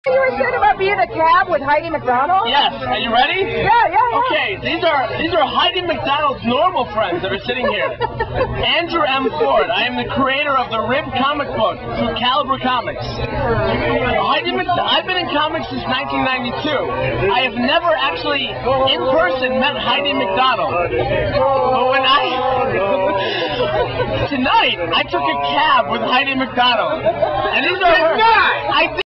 You were saying about being a cab with Heidi MacDonald? Yes. Are you ready? Yeah. Okay, these are Heidi MacDonald's normal friends that are sitting here. Andrew M. Ford. I am the creator of the Rib comic book through Caliber Comics. I've been in comics since 1992. I have never actually, in person, met Heidi MacDonald. But when tonight, I took a cab with Heidi MacDonald. And these are her. I did.